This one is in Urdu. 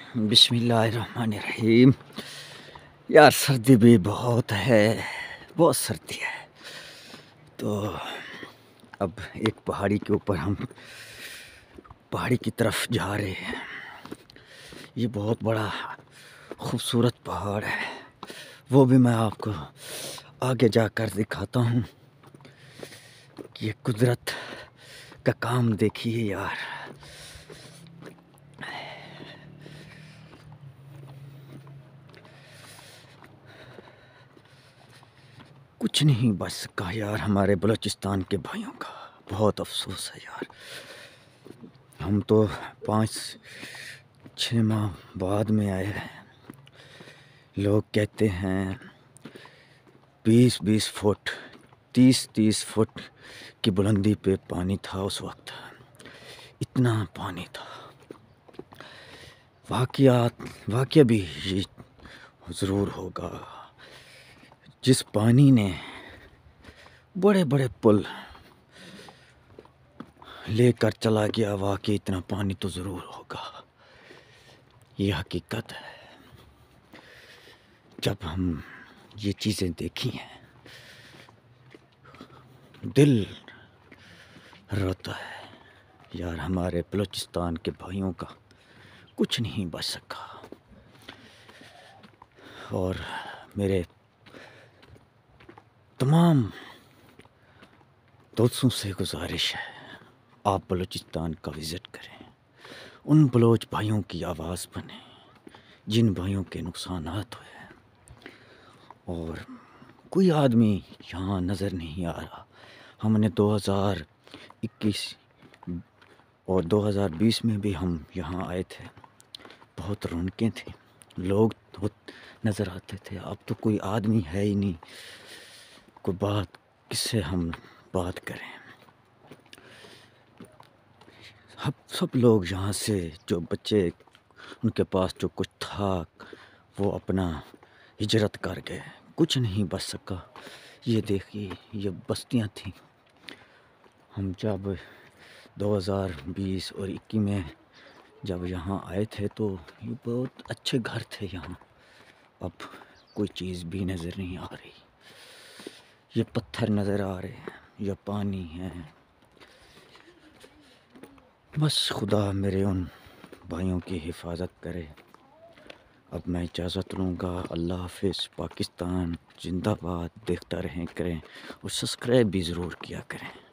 بسم اللہ الرحمن الرحیم۔ یار سردی بھی بہت ہے، بہت سردی ہے۔ تو اب ایک پہاڑی کے اوپر ہم پہاڑی کی طرف جا رہے ہیں۔ یہ بہت بڑا خوبصورت پہاڑ ہے، وہ بھی میں آپ کو آگے جا کر دکھاتا ہوں۔ یہ قدرت کا کام دیکھیے یار۔ کچھ نہیں بچ سکا یار ہمارے بلوچستان کے بھائیوں کا، بہت افسوس ہے یار۔ ہم تو 5-6 ماہ بعد میں آئے ہیں۔ لوگ کہتے ہیں 20-20 فٹ 30-30 فٹ کی بلندی پہ پانی تھا اس وقت، اتنا پانی تھا۔ واقعہ بھی یہ ضرور ہوگا، جس پانی نے بڑے بڑے پل لے کر چلا گیا، واقعی اتنا پانی تو ضرور ہوگا، یہ حقیقت ہے۔ جب ہم یہ چیزیں دیکھی ہیں دل روتا ہے یار، ہمارے بلوچستان کے بھائیوں کا کچھ نہیں بچ سکا۔ اور میرے تمام دوستوں سے گزارش ہے، آپ بلوچستان کا وزٹ کریں، ان بلوچ بھائیوں کی آواز بنیں جن بھائیوں کے نقصانات ہوئے ہیں۔ اور کوئی آدمی یہاں نظر نہیں آ رہا۔ ہم نے 2021 اور 2020 میں بھی ہم یہاں آئے تھے، بہت رونقیں تھیں، لوگ بہت نظر آتے تھے۔ اب تو کوئی آدمی ہے ہی نہیں، کوئی بات کس سے ہم بات کریں۔ سب لوگ یہاں سے، جو بچے ان کے پاس جو کچھ تھا وہ اپنا ہجرت کر گئے، کچھ نہیں بچ سکا۔ یہ دیکھیے، یہ بستیاں تھیں۔ ہم جب 2020 اور 21 میں جب یہاں آئے تھے تو یہ بہت اچھے گھر تھے یہاں، اب کوئی چیز بھی نظر نہیں آ رہی۔ یہ پتھر نظر آ رہے ہیں، یہ پانی ہے۔ بس خدا میرے ان بھائیوں کی حفاظت کرے۔ اب میں اجازت لوں گا، اللہ حافظ۔ پاکستان زندہ باد۔ دیکھتا رہیں کریں اور سبسکرائب بھی ضرور کیا کریں۔